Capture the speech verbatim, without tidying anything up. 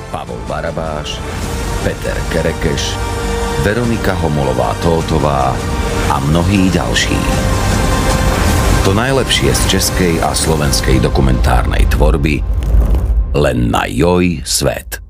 Pavol Barabáš, Peter Kerekeš, Veronika Homolová-Tótová a mnohí ďalší. To najlepšie z českej a slovenskej dokumentárnej tvorby len na Joj Svet.